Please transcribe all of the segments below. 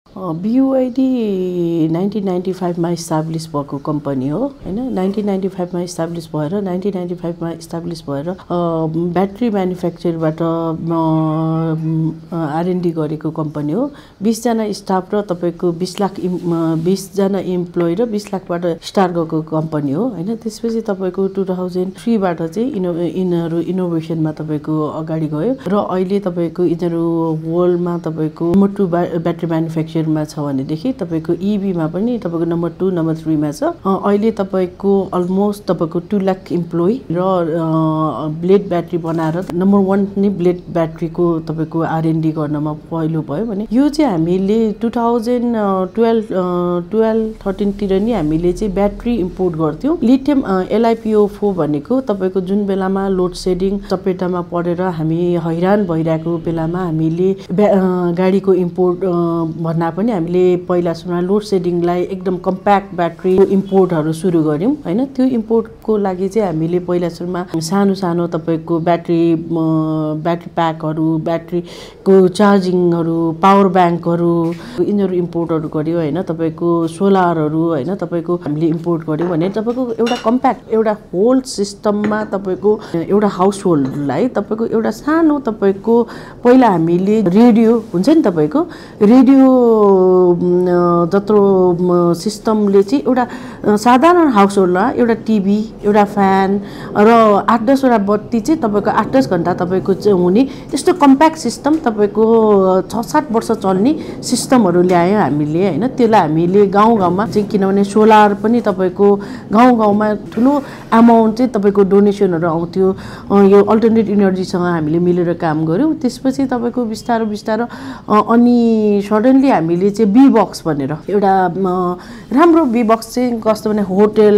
BYD 1995 मा establish भएको company हो हैन। 1995 मा इस्टाब्लिस भएर 1995 मा इस्टाब्लिस भएर ब्याट्री म्यानुफ्याक्चरबाट R&D गरेको कम्पनी हो। 20 जना स्टाफ र तपाईको 20 जना एम्प्लोइ र 20 लाखबाट स्टार्ट गरेको कम्पनी हो हैन। त्यसपछि तपाईको 2003 बाट चाहिँ इनहरु इनोभेसनमा तपाईको अगाडि गयो र अहिले तपाईको इनहरु वर्ल्डमा तपाईको नम्बर 2 ब्याट्री म्यानुफ्याक्चरमा छ भनेदेखि तपाईको EV मा पनि तपाईको नम्बर 2 नम्बर 3 मा छ। अहिले तपाईको अलमोस्ट तपाईको 2 लाख एम्प्लोइ र ब्लेड ब्याट्री बनाएर नम्बर 1 नै ब्लेड ब्याट्रीको तपाईको R&D गर्नमा पहिलो भयो भने यो चाहिँ हामीले 2012-13 तिर नि हामीले चाहिँ ब्याट्री इम्पोर्ट गर्थ्यौं। लिथियम LiPo4 भनेको तपाईको जुन बेलामा लोड सेडिङ चपेटामा परेर हामी हैरान भइरहेको बेलामा हामीले गाडीको इम्पोर्ट भन्दा पनि हामीले पहिला सुरुमा लोड सेडिङलाई एकदम कम्प्याक्ट ब्याट्री इम्पोर्टहरु सुरु गर्यौं हैन। त्यो इम्पोर्टको लागि चाहिँ हामीले पहिला सुरुमा सानो सानो तपाईको ब्याट्री प्याकहरु, ब्याट्रीको चार्जिङहरु, पावर ब्याङ्कहरु यिनीहरु इम्पोर्टहरु गर्यो हैन। तपाईको सोलरहरु हैन तपाईको हामीले इम्पोर्ट गर्यो भने तपाईको एउटा कम्प्याक्ट एउटा होल सिस्टममा तपाईको एउटा हाउस होल्डलाई तपाईको एउटा सानो तपाईको पहिला हामीले रेडियो हुन्छ नि तपाईको रेडियो जत्रो सिस्टमले चाहिँ एउटा साधारण हाउस होल्डमा एउटा टिभी, एउटा फ्यान र 8-10 वटा बत्ती चाहिँ तपाईको 8-10 घण्टा तपाईको हुने त्यस्तो कम्प्याक्ट सिस्टम तपाईको 6-7 वर्ष चल्ने सिस्टमहरु ल्यायो हामीले हैन। त्यसलाई हामीले गाउँ-गाउँमा चाहिँ किनभने सोलर पनि तपाईको गाउँ-गाउँमा ठुलो अमाउन्ट चाहिँ तपाईको डोनेसनहरु आउँथ्यो। यो अल्टरनेट एनर्जीसँग हामीले मिलेर काम गर्यौं। त्यसपछि तपाईको बिस्तारो अनि सडनली हामीले चाहिँ बी बक्स भनेर एउटा राम्रो बी बक्स चाहिँ कस्तो भने होटल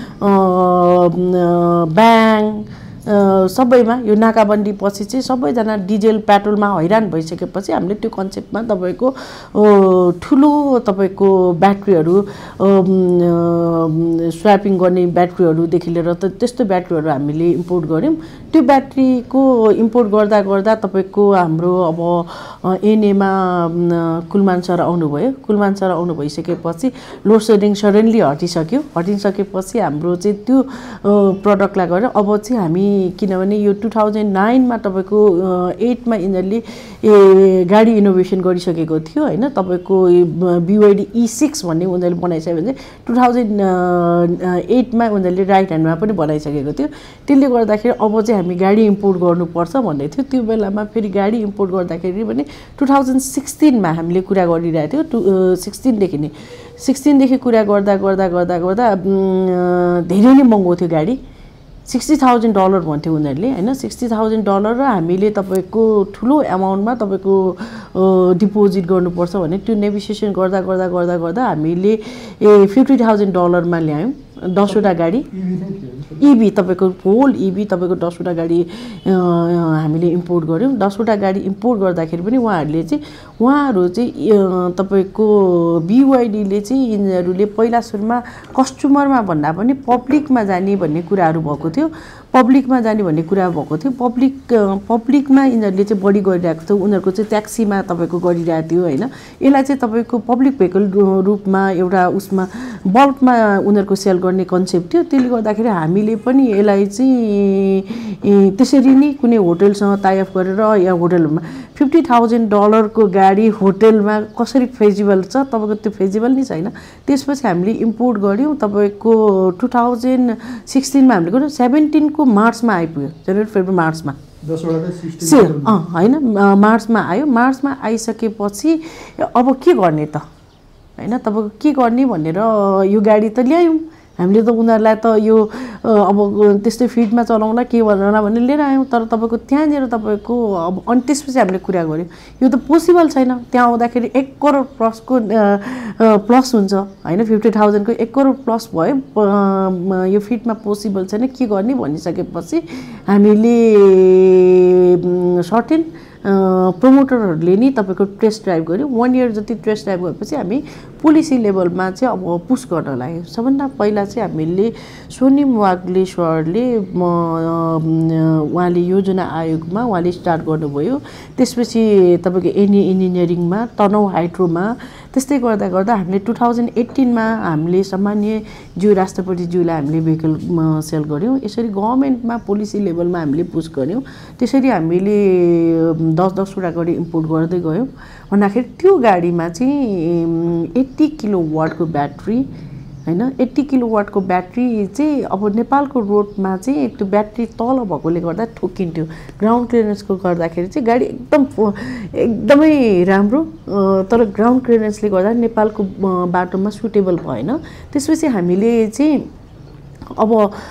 ब्याङ्क सबैमा यो नाकाबन्दी पछि चाहिँ सबैजना डिजेल पेट्रोलमा हैरान भइसकेपछि हामीले त्यो कन्सेप्टमा तपाईको ठुलो तपाईको ब्याट्रीहरु स्वापिङ गर्ने ब्याट्रीहरु देखि लिएर त्यस्तो ब्याट्रीहरु हामीले इम्पोर्ट गर्यौं। त्यो ब्याट्रीको इम्पोर्ट गर्दा तपाईको हाम्रो अब एनएमा कुलमान सर आउनुभयो। कुलमान सर आउनु भइसकेपछि लोड सेडिङ सडनली हटिसकेपछि हाम्रो चाहिँ त्यो प्रोडक्टलाई गरेर अब चाहिँ हामी किनभने यो 2009 मा तपाईको 8 मा यिनीहरुले गाडी इनोभेसन गरिसकेको थियो हैन। तपाईको BYD E6 भन्ने उनीहरुले बनाइसके भने 2008 मा उनीहरुले राइट ह्यान्डमा पनि बनाइसकेको थियो। त्यसले गर्दाखेरि अब चाहिँ हामी गाडी इम्पोर्ट गर्नुपर्छ भन्दै थियो। त्यो बेलामा फेरि गाडी इम्पोर्ट गर्दाखेरि पनि 2016 मा हामीले कुरा गरिरहेको थियो। 16 देखि कुरा गर्दा धेरै नै महँगो थियो गाडी। $60,000 भन्थ्यो उनीहरुले हैन। $60,000 र हामीले तपाईको ठुलो अमाउन्टमा तपाईको डिपोजिट गर्नुपर्छ भने त्यो नेगोसिएसन गर्दा हामीले $50,000 मा ल्यायौं 10 वटा गाडी EV तपाईको होल EV तपाईको 10 वटा गाडी हामीले इम्पोर्ट गर्यौं। 10 वटा गाडी इम्पोर्ट गर्दाखेरि पनि उहाँहरु चाहिँ तपाईको BYD ले चाहिँ यिनीहरुले पहिला सुरुमा कस्टमरमा भन्दा पनि पब्लिकमा जाने भन्ने कुराहरु भएको थियो। पब्लिकमा यिनीहरुले चाहिँ बढी गरिरहेको थियो। उनीहरुको चाहिँ ट्याक्सीमा तपाईको गरिरहेको थियो हैन। यसलाई चाहिँ तपाईको पब्लिक भेहिकल रूपमा एउटा उसमा बल्कमा उनीहरुको सेल गर्ने कन्सेप्ट थियो। त्यसले गर्दाखेरि हामीले पनि यसलाई चाहिँ त्यसरी नै कुनै होटलसँग टाइ अप गरेर या होटलमा $50,000 को गाडी होटलमा कसरी फेजिबल छ तपाईको त्यो फेजिबल नै छैन। त्यसपछि हामीले इम्पोर्ट गर्यौं। तपाईको 2016 मा हामीले गर्यौं। 17 को मार्चमा आइपुग्यो। जनवरी फेब्रुअरी मार्चमा 10 वटा हैन मार्चमा आयो। मार्चमा आइसकेपछि अब के गर्ने त हैन तपाईको के गर्ने भनेर यो गाडी त ल्यायौं हामीले त उनीहरुलाई त यो अब त्यस्तै फिडमा चलाउला के भनेर भन्ने लिएर आयौं। तर तपाईको त्यहाँनेर तपाईको अब अनि त्यसपछि हामीले कुरा गर्यौं यो त पोसिबल छैन। त्यहाँ आउँदाखेरि 1 करोड प्लसको प्लस हुन्छ हैन। 50,000 को 1 करोड प्लस भयो यो फिडमा पोसिबल छैन के गर्ने भनिसकेपछि हामीले सर्टेन प्रमोटरहरुले नि तपाईको टेस्ट ड्राइभ गर्यो। 1 इयर जति टेस्ट ड्राइभ गरेपछि हामी पोलिसी लेभलमा चाहिँ अब पुश गर्न लाग्यो। सबभन्दा पहिला चाहिँ हामीले सोनिम वाग्ले सरले उहाँले योजना आयोगमा उहाँले स्टार्ट गर्नुभयो। त्यसपछि तपाईको एनी इन्जिनियरिङमा तनहु हाइड्रोमा त्यस्तै गर्दा गर्दा हामीले 2018 मा हामीले सम्माननीय राष्ट्रपतिज्यूलाई हामीले भेहिकल सेल गर्यौं। यसरी गभर्नमेन्टमा पोलिसी लेभलमा हामीले पुश गर्यौं। त्यसरी हामीले 10 वटा गरी इम्पोर्ट गर्दै गयौं। भन्दाखेरि त्यो गाडीमा चाहिँ 80 किलोवाटको ब्याट्री हैन, 80 किलोवाटको ब्याट्री चाहिँ अब नेपालको रोडमा चाहिँ त्यो ब्याट्री तल भएकोले गर्दा ठोकिन्थ्यो। ग्राउन्ड क्लियरेन्सको गर्दाखेरि चाहिँ गाडी एकदमै राम्रो, तर ग्राउन्ड क्लियरेन्सले गर्दा नेपालको बाटोमा सुटेबल भएन। त्यसपछि हामीले चाहिँ अब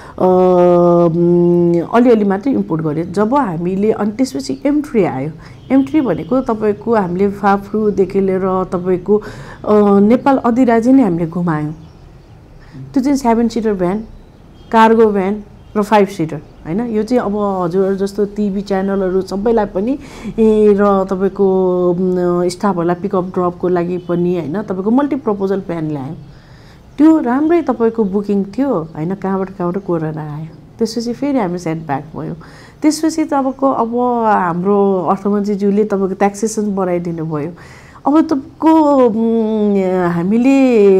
अलिअलि मात्रै इम्पोर्ट गर्यो। जब हामीले अनि त्यसपछि M3 आयो। M3 भनेको तपाईको हामीले फाफ्रुदेखि लिएर तपाईको नेपाल अधिराज्य नै हामीले घुमायौं। त्यो चाहिँ 7 सिटर भ्यान, कार्गो भ्यान र 5 सिटर हैन। यो चाहिँ अब हजुरहरु जस्तो टिभी च्यानलहरु सबैलाई पनि र तपाईको स्टाफहरुलाई पिकअप ड्रपको लागि पनि हैन तपाईको मल्टी प्रपोजल भ्यान ल्यायो। त्यो राम्रै तपाईको बुकिङ थियो हैन, कहाँबाट कोरोना आयो। त्यसपछि फेरि हामी सेटब्याक भयो। त्यसपछि तपाईको अब हाम्रो अर्थमन्त्रीज्यूले तपाईको ट्याक्सेसन बढाइदिनु भयो। अब तपाईको हामीले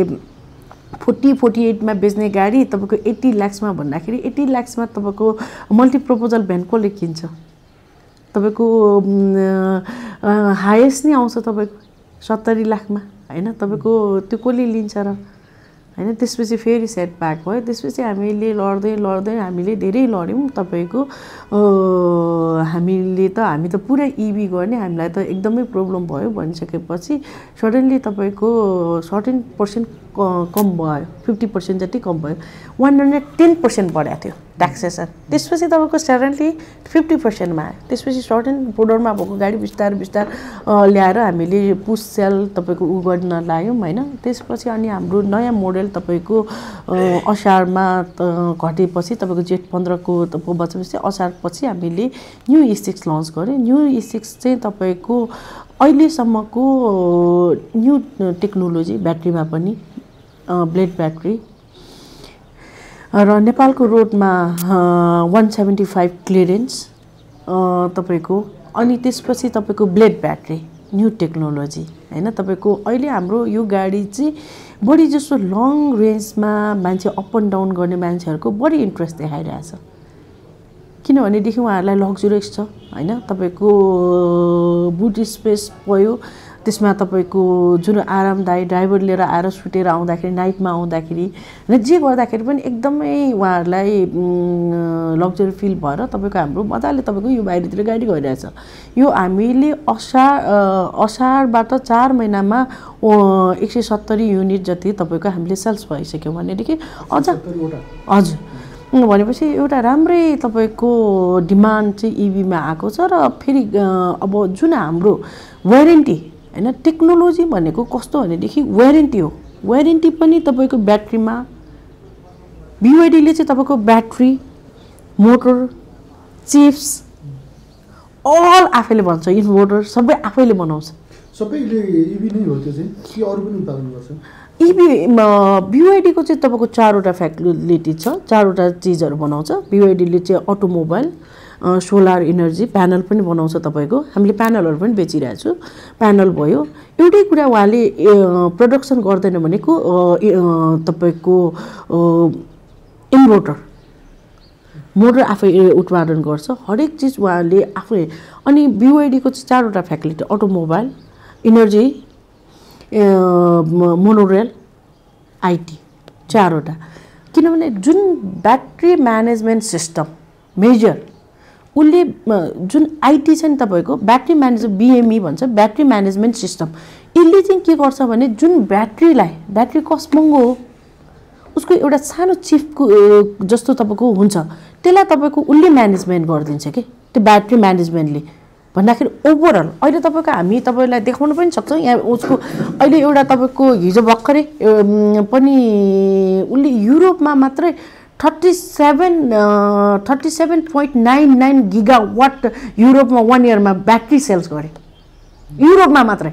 48 मा बेच्ने गाडी तपाईको 80 लाख मा भन्दाखेरि 80 लाख मा तपाईको मल्टी प्रपोजल भ्यान कसले किन्छ? तपाईको हाईएस्ट नै आउँछ तपाईको 70 लाख मा हैन। तपाईको त्यो कसले लिन्छ र हैन। त्यसपछि फेरि सेटब्याक भयो। त्यसपछि हामीले लड्दै हामीले धेरै लड्यौं। तपाईको हामी त पुरै ईभी गर्ने, हामीलाई त एकदमै प्रब्लम भयो। भनिसकेपछि सडनली तपाईको 13% कम भयो, 50% जति कम भयो। 110% बढ्या थियो ट्याक्सेसन। त्यसपछि तपाईको सडनली 50% मा आयो। त्यसपछि सडन बोर्डरमा भएको गाडी बिस्तार ल्याएर हामीले पुश सेल तपाईको गर्न लाग्यौं हैन। त्यसपछि अनि हाम्रो नयाँ मोडल तपाईको असारमा घटेपछि तपाईको जेट 15 को बचेपछि असारपछि हामीले न्यू E6 लन्च गर्यो। न्यू E6 चाहिँ तपाईको अहिलेसम्मको न्यू टेक्नोलोजी ब्याट्रीमा पनि ब्लेड ब्याट्री र नेपालको रोडमा 175 क्लियरेन्स तपाईको, अनि त्यसपछि तपाईको ब्लेड ब्याट्री न्यू टेक्नोलोजी हैन। तपाईको अहिले हाम्रो यो गाडी चाहिँ बढी जसो लङ रेन्जमा मान्छे अप एन्ड डाउन गर्ने मान्छेहरुको बढी इन्ट्रेस्ट देखाइरहेछ। किनभने देखि उहाँहरुलाई लग्जरियस छ हैन। तपाईको बुट स्पेस भयो, त्यसमा तपाईको जुन आरामदायी ड्राइभर लिएर आएर सुतेर आउँदाखेरि नाइटमा आउँदाखेरि र जे गर्दाखेरि पनि एकदमै उहाँहरुलाई लग्जरी फिल भएर तपाईको हाम्रो मजाले तपाईको यो बाहिरतिर गाडी गइरहेछ। यो हामीले असारबाट 4 महिनामा 170 युनिट जति तपाईको हामीले सेल्स भइसक्यो भनेदेखि अझ हजुर भनेपछि एउटा राम्रै तपाईको डिमान्ड चाहिँ ईभी मा आएको छ। र फेरि अब जुन हाम्रो वारेन्टी हैन, टेक्नोलोजी भनेको कस्तो भनेदेखि वारेन्टी हो। वारेन्टी पनि तपाईको ब्याट्रीमा BYD ले चाहिँ तपाईको ब्याट्री, मोटर, चिप्स अल आफैले भन्छ, इन्भर्टर सबै आफैले बनाउँछ। सबैले ईभी नै हो त्यो चाहिँ कि अरु पनि उत्पादन गर्छ? ईभी BYD को चाहिँ तपाईको 4 वटा फ्यासिलिटी छ, 4 वटा चीजहरु बनाउँछ। BYD ले चाहिँ अटोमोबाइल, सोलर एनर्जी प्यानल पनि बनाउँछ तपाईको। हामीले प्यानलहरु पनि बेचिरहेछु। प्यानल भयो। एउटै कुरा उहाँले प्रोडक्सन गर्दैन भनेको तपाईको इन्भर्टर, मोटर आफै उत्पादन गर्छ। हरेक चीज उहाँले आफै। अनि BYD को चाहिँ 4 वटा facility, automobile, energy, monorail, IT 4 वटा। किनभने जुन ब्याट्री म्यानेजमेन्ट सिस्टम मेजर उले जुन आईटी छ नि तपाईको ब्याट्री म्यानेजमेन्ट BME भन्छ, ब्याट्री म्यानेजमेन्ट सिस्टम। यसले चाहिँ के गर्छ भने जुन ब्याट्री कस्ट महँगो हो उसको एउटा सानो चिपको जस्तो तपाईको हुन्छ, त्यसलाई तपाईको उले म्यानेजमेन्ट गरिदिन्छ के त्यो ब्याट्री म्यानेजमेन्टले। भन्दाखेरि ओभरअल अहिले तपाईको हामी तपाईलाई देखाउन पनि सक्छौं। यहाँ उसको अहिले एउटा तपाईको हिजो भर्खरै पनि उले युरोपमा मात्रै 37.99 गिगावाट युरोपमा 1 इयरमा ब्याट्री सेल्स गरे, युरोपमा मात्रै।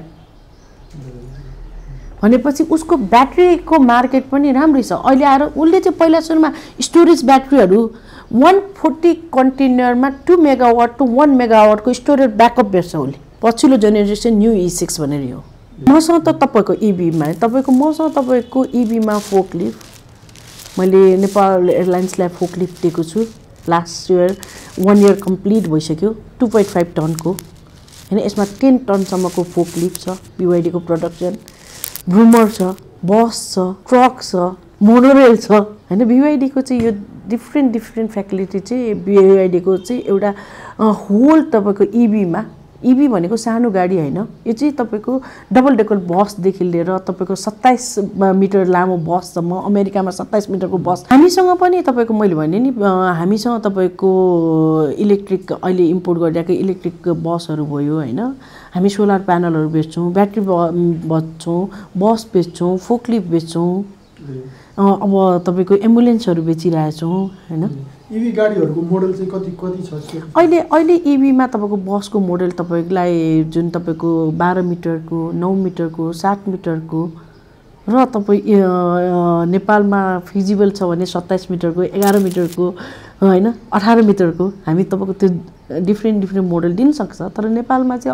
भनेपछि उसको ब्याट्रीको मार्केट पनि राम्रै छ। अहिले आएर उले चाहिँ पहिला सुरुमा स्टोरेज ब्याट्रीहरु 140 कन्टेनरमा 2 मेगावाट टु 1 मेगावाटको स्टोरेज ब्याकअप बेच्छ उले। पछिल्लो जेनेरेसन न्यू E6 भनेर हो। मसँग त तपाईँको इभीमा मसँग तपाईँको इभीमा फोकलिफ्ट मैले नेपाल एयरलाइन्सलाई फोकलिफ्ट दिएको छु लास्ट इयर 1 इयर कम्प्लिट भइसक्यो 2.5 टनको हैन यसमा 10 टनसम्मको फोकलिफ्ट छ BYD को प्रोडक्सन ब्रुमर छ बस छ ट्रक छ मोनोरेल छ हैन BYD को चाहिँ यो डिफरेन्ट फ्यासिलिटी चाहिँ BYD को चाहिँ एउटा होल तपाईको EV भनेको सानो गाडी हैन यो चाहिँ तपाईको डबल डेकर बस देखि लिएर तपाईको 27 मिटर लामो बससम्म अमेरिकामा 27 मिटरको बस हामीसँग पनि तपाईको मैले भने नि हामीसँग तपाईको इलेक्ट्रिक अहिले इम्पोर्ट गरिरहेको इलेक्ट्रिक बसहरु भयो हैन हामी सोलर प्यानलहरु बेच्छौं ब्याट्री बेच्छौं बस बेच्छौं फोकलिफ्ट बेच्छौं अब तपाईको एम्बुलेन्सहरु बेचिरहेछौं हैन इभी गाडीहरुको मोडल चाहिँ कति छ अहिले इभी मा तपाईको बसको मोडल तपाईलाई जुन तपाईको 12 मिटरको 9 मिटरको 7 मिटरको र तपाई नेपालमा फिजिबल छ भने 27 मिटरको 11 मिटरको हैन 18 मिटरको हामी तपाईको त्यो डिफरेन्ट मोडल दिन सक्छ तर नेपालमा चाहिँ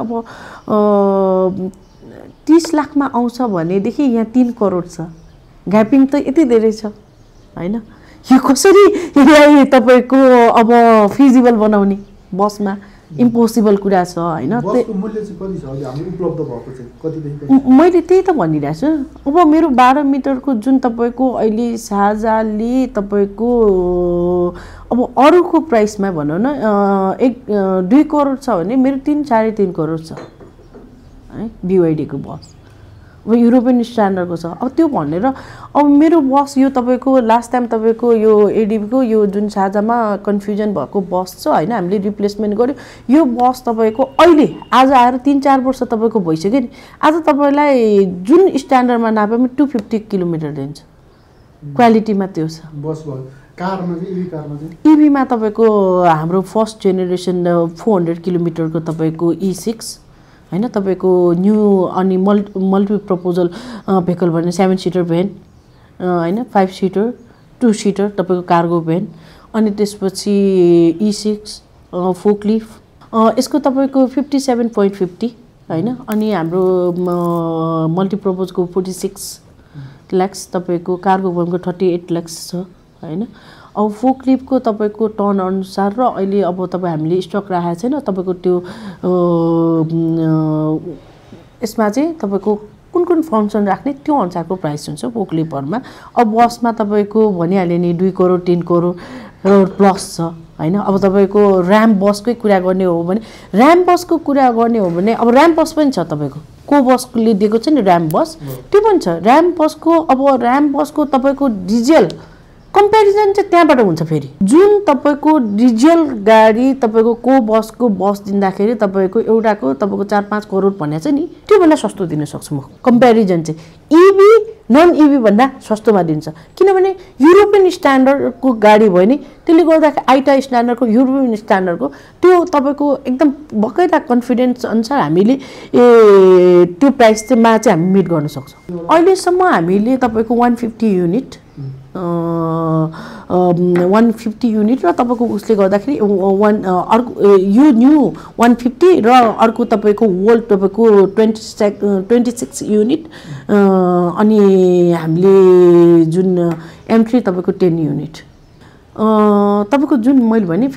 अब 30 लाखमा आउँछ भने देखि यहाँ 3 करोड छ ग्यापिङ त यति धेरै छ हैन यो कसरी यसलाई तपाईको अब फिजिबल बनाउने बसमा इम्पोसिबल कुरा छ हैन बसको मूल्य चाहिँ कति छ अहिले हाम्रो उपलब्ध भएको चाहिँ कति देखि मैले त्यही त भनिरहेछु अब मेरो 12 मिटरको जुन तपाईको अहिले साझाले तपाईको अब अरुको प्राइसमा भनौं न 2 करोड छ भने मेरो 3.5 करोड छ है BYD को बस अब युरोपियन स्ट्यान्डर्डको छ अब त्यो भनेर अब मेरो बस यो तपाईको लास्ट टाइम तपाईको यो एडीबी को यो जुन साझामा कन्फ्युजन भएको बस छ हैन हामीले रिप्लेसमेन्ट गर्यो यो बस तपाईको अहिले आज आएर 3-4 वर्ष तपाईको भइसक्यो नि आज तपाईलाई जुन स्ट्यान्डर्डमा नापेमा 250 किलोमिटर दिन्छ क्वालिटीमा त्यो छ बस भयो कारमा चाहिँ इभी मा तपाईको हाम्रो फर्स्ट जेनेरेसन 400 किलोमिटरको तपाईको E6 हैन तपाईको न्यू अनि मल्टी प्रपोजल भेहिकल भने 7 सिटर भ्यान हैन 5 सिटर 2 सिटर तपाईको कार्गो भ्यान अनि त्यसपछि E6 फोकलिफ्ट यसको तपाईको 57.50 हैन अनि हाम्रो मल्टी प्रपोज को 46 लाख तपाईको कार्गो भ्यानको 38 लाख छ हैन अब फोकलिफ्ट को तपाईको टन अनुसार र अहिले अब तपाई हामीले स्टक राखेको छैन तपाईको त्यो यसमा चाहिँ तपाईको कुन फंक्सन राख्ने त्यो अनुसारको प्राइस हुन्छ फोकलिफ्टहरुमा अब बसमा तपाईको भनिहाले नि 2 करोड 3 करोड प्लस छ हैन अब तपाईको र्याम बसकै कुरा गर्ने हो भने र्याम बसको कुरा गर्ने हो भने अब र्याम बस पनि छ तपाईको को बसले दिएको छ नि र्याम बस त्यो पनि छ र्याम बसको तपाईको डिजेल कम्प्यारिजन चाहिँ त्यहाँबाट हुन्छ फेरि जुन तपाईको डिजेल गाडी तपाईको को बस दिँदाखेरि तपाईको एउटाको तपाईको 4-5 करोड भन्ने छ नि त्यो भन्दा सस्तो दिन सक्छु म कम्प्यारिजन चाहिँ ईभी नन ईभी भन्दा सस्तोमा दिन्छ किनभने युरोपियन स्ट्यान्डर्डको गाडी भयो नि त्यसले गर्दा आइटा स्ट्यान्डर्डको युरोपियन स्ट्यान्डर्डको त्यो तपाईको एकदम बकाइदा कन्फिडेन्स अनुसार हामीले त्यो प्राइस चाहिँ मा चाहिँ हामी मिट गर्न सक्छौं अहिले सम्म हामीले तपाईको 150 युनिट 150 युनिट र तपाईको उसले गर्दाखेरि यो न्यू 150 र अर्को तपाईको वर्ल्ड तपाईको 26 युनिट अनि हामीले जुन M3 तपाईको 10 युनिट तपाईको जुन मैले भने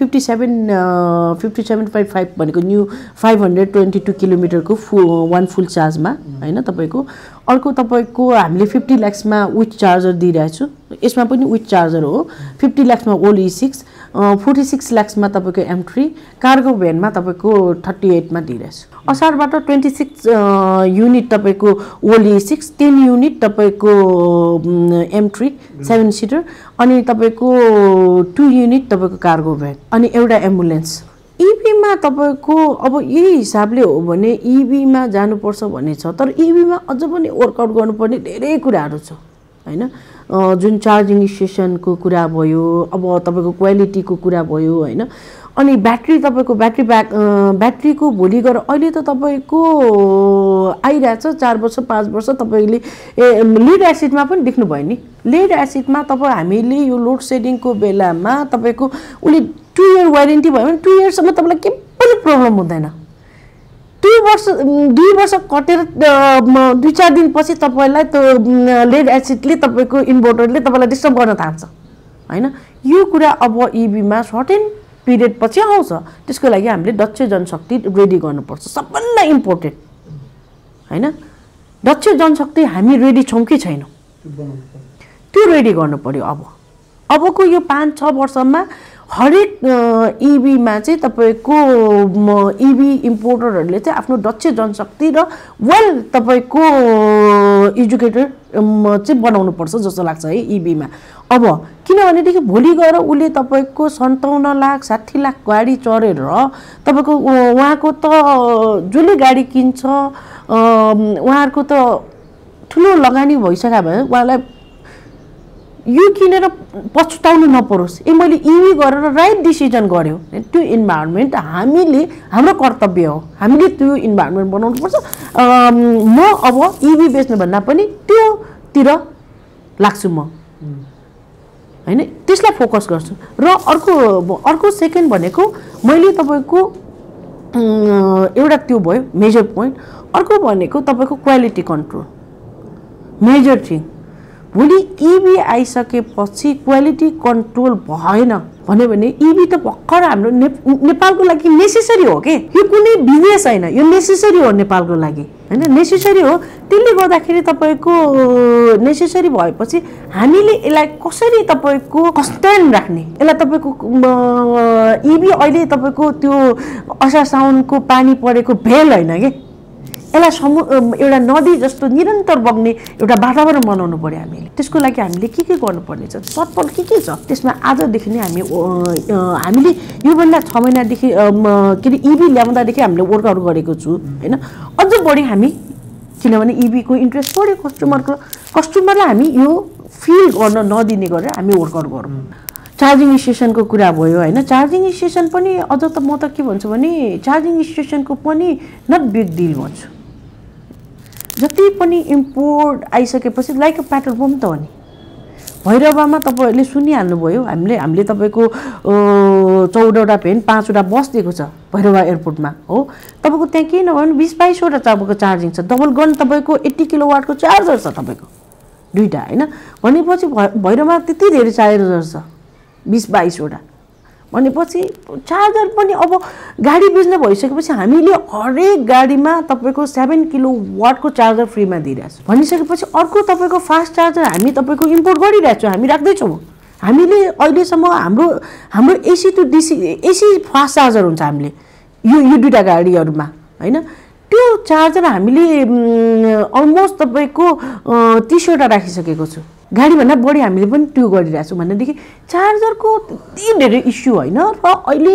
57.5 भनेको न्यू 522 किलोमिटरको वन फुल चार्जमा हैन तपाईको अर्को तपाईको हामीले 50 लाखमा विथ चार्जर दिइरहेछु यसमा पनि विथ चार्जर हो 50 लाखमा ओल E6 46 लाखमा तपाईको M3 कार्गो भ्यानमा तपाईको 38 मा दिइरहेछु असारबाट 26 युनिट तपाईको ओल E6 10 युनिट तपाईको M3 7 सिटर अनि तपाईको 2 युनिट तपाईको कार्गो भ्यान अनि एउटा एम्बुलेन्स ईभी मा तपाईको अब यही हिसाबले हो भने ईभी मा जानुपर्छ भन्ने छ तर ईभी मा अझ पनि वर्कआउट गर्नुपर्ने धेरै कुराहरु छ हैन जुन चार्जिङ स्टेशनको कुरा भयो अब तपाईको क्वालिटीको कुरा भयो हैन अनि ब्याट्री तपाईको ब्याट्रीको भोलि गएर अहिले त तपाईको आइराछ 4 वर्ष 5 वर्ष तपाईले लिड एसिडमा पनि देख्नु भयो नि लिड एसिडमा तपाई हामीले यो लोड सेडिङको बेलामा तपाईको उले 2 इयर वारेन्टी भयो भने 2 इयरसम्म तपाईलाई के पनि प्रब्लम हुँदैन 2 वर्ष कटेर 2-4 दिनपछि तपाईँलाई त्यो लेड एसिडले तपाईँको इन्भर्टरले तपाईँलाई डिस्टर्ब गर्न थाल्छ हैन। यो कुरा अब इभीमा सर्टेन पिरियड पछि आउँछ। त्यसको लागि हामीले दक्ष जनशक्ति रेडी गर्नुपर्छ, सबभन्दा इम्पोर्टेन्ट हैन। दक्ष जनशक्ति हामी रेडी छौँ कि छैनौँ त्यो रेडी गर्नु पर्यो। अबको यो 5-6 वर्षमा हरेक इभीमा चाहिँ तपाईँको इभी इम्पोर्टरहरूले चाहिँ आफ्नो दक्ष जनशक्ति र वेल तपाईँको एजुकेटेड चाहिँ बनाउनु पर्छ जस्तो लाग्छ है इभीमा। अब किनभनेदेखि भोलि गएर उसले तपाईँको 57 लाख 60 लाख गाडी चढेर तपाईँको उहाँको त जसले गाडी किन्छ उहाँहरूको त ठुलो लगानी भइसक्यो भने उहाँलाई यो किनेर पछुताउनु नपरोस्। मैले इभी गरेर राइट डिसिजन गर्यो त्यो इन्भाइरोमेन्ट हामीले हाम्रो कर्तव्य हो, हामीले त्यो इन्भाइरोमेन्ट बनाउनुपर्छ। म अब इभी बेच्नुभन्दा पनि त्योतिर लाग्छु म हैन, त्यसलाई फोकस गर्छु। र अर्को सेकेन्ड भनेको मैले तपाईँको एउटा त्यो भयो मेजर पोइन्ट। अर्को भनेको तपाईँको क्वालिटी कन्ट्रोल मेजर थिङ। भोलि इभी आइसकेपछि क्वालिटी कन्ट्रोल भएन भने इभी त भर्खर हाम्रो नेपालको लागि नेसेसरी हो के, यो कुनै बिजनेस हैन, यो नेसेसरी हो नेपालको लागि हैन, नेसेसरी हो। त्यसले गर्दाखेरि तपाईँको नेसेसरी भएपछि हामीले यसलाई कसरी तपाईँको सस्टेन राख्ने, यसलाई तपाईँको इभी अहिले तपाईँको त्यो असार साउनको पानी परेको भेल हैन के, यसलाई एउटा नदी जस्तो निरन्तर बग्ने एउटा वातावरण बनाउनु पर्यो हामीले। त्यसको लागि हामीले के गर्नुपर्ने छ, चटपट के छ त्यसमा आजदेखि नै हामीले योभन्दा 6 महिनादेखि के अरे इभी ल्याउँदादेखि हामीले वर्कआउट गरेको छु हैन। अझ बढी हामी किनभने इभीको इन्ट्रेस्ट बढ्यो कस्टमरलाई हामी यो फिल गर्न नदिने गरेर हामी वर्कआउट गरौँ। चार्जिङ स्टेसनको कुरा भयो हैन, चार्जिङ स्टेसन पनि अझ त म त के भन्छु भने चार्जिङ स्टेसनको पनि नट बिग डिल भन्छु। जति पनि इम्पोर्ट आइसकेपछि लाइक अ पेट्रोल पम्प त हो नि। भैरवामा तपाईँहरूले सुनिहाल्नुभयो, हामीले तपाईँको 14वटा भेन 5वटा बस दिएको छ भैरवा एयरपोर्टमा हो। तपाईँको त्यहाँ के नभए पनि 20-22वटा तपाईँको चार्जिङ छ। डबल गन तपाईँको 80 किलोवाटको चार्जर छ तपाईँको 2टा हैन। भनेपछि भैरवमा त्यति धेरै चार्जर छ 20-22वटा भनेपछि चार्जर पनि अब गाडी बेच्न भइसकेपछि हामीले हरेक गाडीमा तपाईँको 7 किलोवाटको चार्जर फ्रीमा दिइरहेछौँ भनिसकेपछि अर्को तपाईँको फास्ट चार्जर हामी तपाईँको इम्पोर्ट गरिरहेछौँ, हामी राख्दैछौँ। हामीले अहिलेसम्म हाम्रो AC to DC AC fast charger हुन्छ हामीले यो 2टा गाडीहरूमा हैन। त्यो चार्जर हामीले अलमोस्ट तपाईँको 30वटा राखिसकेको छु। गाडीभन्दा बढी हामीले पनि त्यो गरिरहेछौँ भनेदेखि चार्जरको त्यति धेरै इस्यु होइन। र अहिले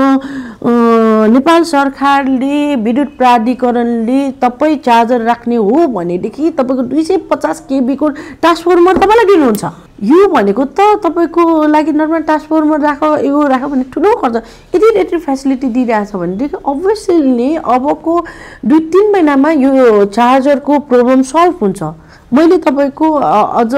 नेपाल सरकारले विद्युत प्राधिकरणले तपाईँ चार्जर राख्ने हो भनेदेखि तपाईँको 250 केबीको ट्रान्सफर्मर तपाईँलाई दिनुहुन्छ। यो भनेको त तपाईँको लागि नर्मल ट्रान्सफर्मर यो राख भने ठुलो खर्च। यदि यति फेसिलिटी दिइरहेछ भनेदेखि अभियसली अबको 2-3 महिनामा यो चार्जरको प्रब्लम सल्भ हुन्छ। मैले तपाईँको अझ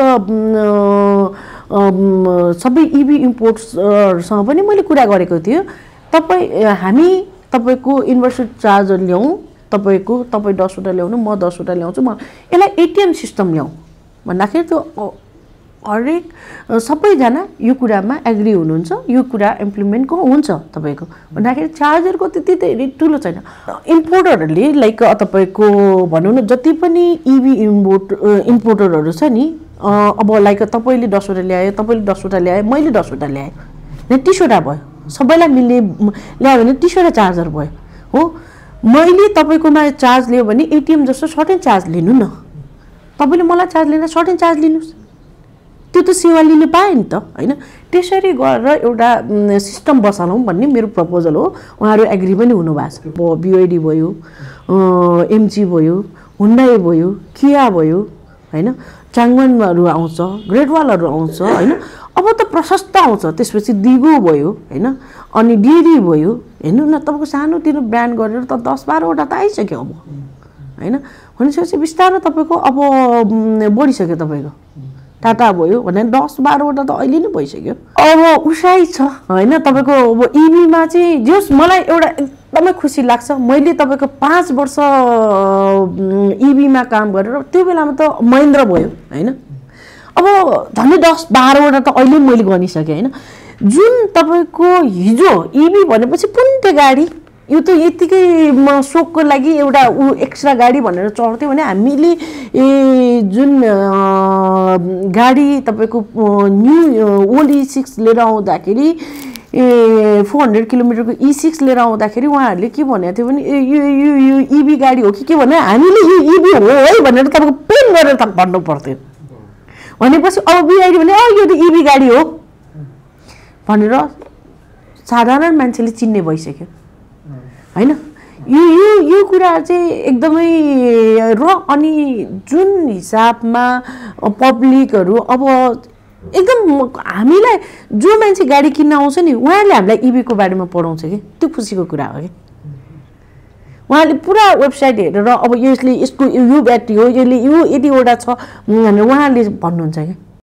सबै इभी इम्पोर्ट्ससँग पनि मैले कुरा गरेको थियो। हामी तपाईँको इन्भर्टर चार्जर ल्याउँ, तपाईँ 10वटा ल्याउनु, म 10वटा ल्याउँछु, म यसलाई एटिएम सिस्टम ल्याउँ भन्दाखेरि त्यो हरेक सबैजना यो कुरामा एग्री हुनुहुन्छ, यो कुरा इम्प्लिमेन्टको हुन्छ तपाईँको भन्दाखेरि चार्जरको त्यति धेरै ठुलो छैन। इम्पोर्टरहरूले लाइक तपाईँको भनौँ न जति पनि इभी इम्पोर्टरहरू छ नि, अब लाइक तपाईँले 10वटा ल्यायो, तपाईँले 10वटा ल्यायो, मैले 10वटा ल्याएँ, 30वटा भयो। सबैलाई मिल्ने ल्यायो भने 30वटा चार्जर भयो हो। मैले तपाईँकोमा चार्ज लियो भने एटिएम जस्तो सर्टेन चार्ज लिनु न, तपाईँले मलाई चार्ज लिँदा सर्टेन चार्ज लिनुहोस्, त्यो त सेवा लिन पाएँ नि त हैन। त्यसरी गरेर एउटा सिस्टम बसालौँ भन्ने मेरो प्रपोजल हो। उहाँहरू एग्री पनि हुनुभएको छ। BYD भयो, MG भयो, हुन्डाई भयो, किया भयो हैन, चाङवानहरू आउँछ, ग्रेटवालहरू आउँछ हैन। अब त प्रशस्त आउँछ। त्यसपछि दिगो भयो हैन, अनि डेरी भयो। हेर्नु न तपाईँको सानोतिनो ब्रान्ड गरेर त 10-12वटा त आइसक्यो अब हैन। भनेपछि बिस्तारै तपाईँको अब बढिसक्यो तपाईँको टाटा भयो भने 10-12 वटा त अहिले नै भइसक्यो अब उसाइ छ हैन तपाईको अब इभीमा चाहिँ जस मलाई एउटा एकदमै खुसी लाग्छ मैले तपाईको 5 वर्ष इभीमा काम गरेर त्यो बेलामा त महिन्द्र भयो हैन अब झन्डै 10-12 वटा त अहिले मैले गनिसके हैन जुन तपाईको हिजो इभी भनेपछि पुन्ते गाडी यो त यतिकै सोकको लागि एउटा एक्स्ट्रा गाडी भनेर चढ्थ्यो भने हामीले जुन गाडी तपाईको न्यू ओल्ड E6 लिएर आउँदाखेरि 400 किलोमिटरको E6 लिएर आउँदाखेरि उहाँहरूले के भनेको थियो भने यो इभी गाडी हो कि के भने हामीले यो इभी हो है भनेर तपाईको पेन गरेर त भन्नु पर्थ्यो भनेपछि अब बिआइडी भने यो त इभी गाडी हो भनेर साधारण मान्छेले चिन्ने भइसक्यो हैन यो कुरा चाहिँ एकदमै र अनि जुन हिसाबमा पब्लिकहरु अब एकदम हामीलाई जो मान्छे गाडी किन्न आउँछ नि उहाँले हामीलाई इभी को बारेमा पढाउँछ के त्यो खुसीको कुरा हो के उहाँले पुरा वेबसाइट हेरेर अब यसले यसको यो ब्याट्री हो यसले यो यतिवटा छ भनेर उहाँले भन्नुहुन्छ के